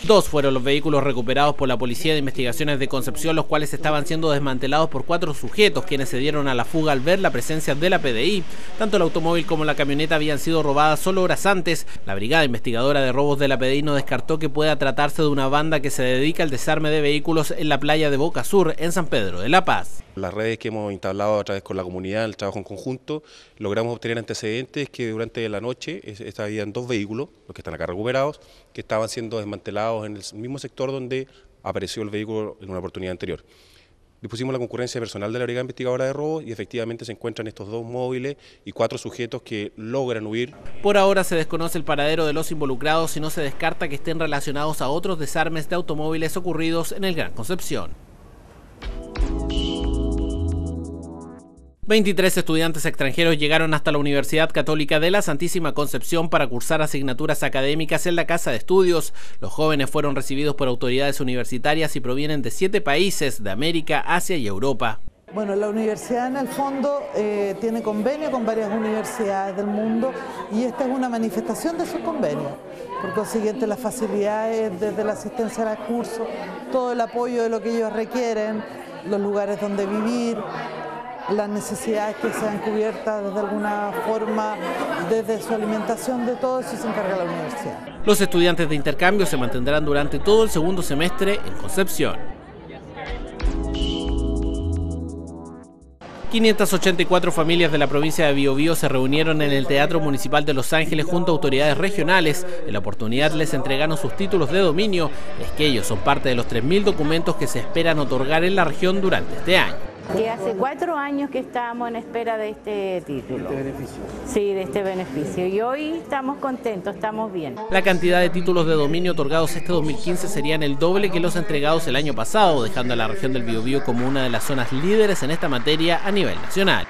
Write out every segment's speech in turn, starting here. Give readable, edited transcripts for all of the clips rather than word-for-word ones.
2 fueron los vehículos recuperados por la Policía de Investigaciones de Concepción, los cuales estaban siendo desmantelados por 4 sujetos, quienes se dieron a la fuga al ver la presencia de la PDI. Tanto el automóvil como la camioneta habían sido robadas solo horas antes. La Brigada Investigadora de Robos de la PDI no descartó que pueda tratarse de una banda que se dedica al desarme de vehículos en la playa de Boca Sur, en San Pedro de la Paz. Las redes que hemos instalado a través con la comunidad, el trabajo en conjunto, logramos obtener antecedentes que durante la noche habían 2 vehículos, los que están acá recuperados, que estaban siendo desmantelados en el mismo sector donde apareció el vehículo en una oportunidad anterior. Dispusimos la concurrencia personal de la Brigada Investigadora de Robos y efectivamente se encuentran estos 2 móviles y 4 sujetos que logran huir. Por ahora se desconoce el paradero de los involucrados y no se descarta que estén relacionados a otros desarmes de automóviles ocurridos en el Gran Concepción. 23 estudiantes extranjeros llegaron hasta la Universidad Católica de la Santísima Concepción para cursar asignaturas académicas en la Casa de Estudios. Los jóvenes fueron recibidos por autoridades universitarias y provienen de 7 países de América, Asia y Europa. Bueno, la universidad en el fondo tiene convenio con varias universidades del mundo y esta es una manifestación de su convenio. Por consiguiente, las facilidades desde la asistencia al curso, todo el apoyo de lo que ellos requieren, los lugares donde vivir, las necesidades que sean cubiertas de alguna forma, desde su alimentación, de todo eso se encarga la universidad. Los estudiantes de intercambio se mantendrán durante todo el segundo semestre en Concepción. 584 familias de la provincia de Biobío se reunieron en el Teatro Municipal de Los Ángeles junto a autoridades regionales. En la oportunidad les entregaron sus títulos de dominio. Es que ellos son parte de los 3.000 documentos que se esperan otorgar en la región durante este año. Que hace 4 años que estábamos en espera de este título. ¿De este beneficio? Sí, de este beneficio. Y hoy estamos contentos, estamos bien. La cantidad de títulos de dominio otorgados este 2015 serían el doble que los entregados el año pasado, dejando a la región del Biobío como una de las zonas líderes en esta materia a nivel nacional.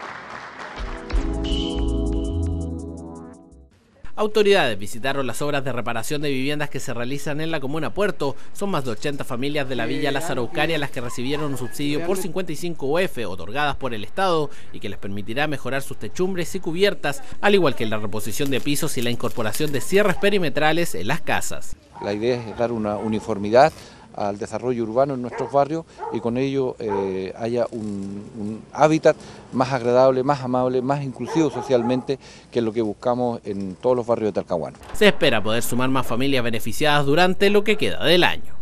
Autoridades visitaron las obras de reparación de viviendas que se realizan en la comuna Puerto. Son más de 80 familias de la Villa Lázaro Ucaria las que recibieron un subsidio por 55 UF otorgadas por el Estado y que les permitirá mejorar sus techumbres y cubiertas, al igual que la reposición de pisos y la incorporación de cierres perimetrales en las casas. La idea es dar una uniformidad al desarrollo urbano en nuestros barrios y con ello haya un hábitat más agradable, más amable, más inclusivo socialmente, que es lo que buscamos en todos los barrios de Talcahuano. Se espera poder sumar más familias beneficiadas durante lo que queda del año.